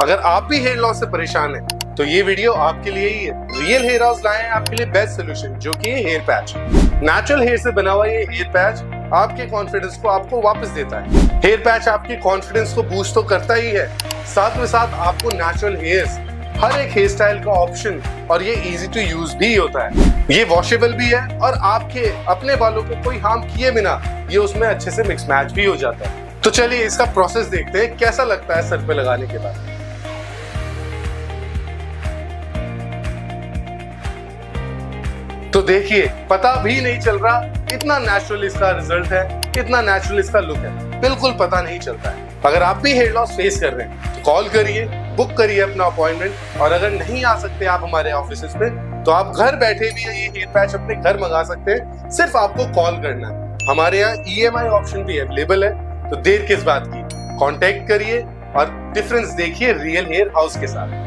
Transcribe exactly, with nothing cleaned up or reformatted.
अगर आप भी हेयर लॉस से परेशान हैं, तो ये वीडियो आपके लिए ही है। रियल हेयर हाउस लाए हैं आपके लिए बेस्ट सोल्यूशन, जो कि है हेयर पैच। नेचुरल हेयर से बना हुआ ये हेयर पैच आपके कॉन्फिडेंस को आपको वापस देता है। हेयर पैच आपके कॉन्फिडेंस को बूस्ट तो करता ही है, साथ में साथ आपको नेचुरल हेयर्स, हर एक हेयर स्टाइल का ऑप्शन, और ये इजी टू यूज भी होता है। ये वॉशेबल भी है और आपके अपने बालों को कोई हार्म किए बिना ये उसमें अच्छे से मिक्स मैच भी हो जाता है। तो चलिए इसका प्रोसेस देखते हैं कैसा लगता है सर पे लगाने के बाद। तो देखिए, पता भी नहीं चल रहा, इतना नेचुरल इसका रिजल्ट है, इतना नेचुरल इसका लुक है, बिल्कुल पता नहीं चलता है। अगर आप भी हेयर लॉस फेस कर रहे हैं तो कॉल करिए, बुक करिए अपना अपॉइंटमेंट, और अगर नहीं आ सकते आप हमारे ऑफिस पे, तो आप घर बैठे भी ये हेयर पैच अपने घर मंगा सकते हैं। सिर्फ आपको कॉल करना है। हमारे यहाँ ई एम आई ऑप्शन भी अवेलेबल है, तो देर किस बात की, कॉन्टेक्ट करिए और डिफरेंस देखिए रियल हेयर हाउस के साथ।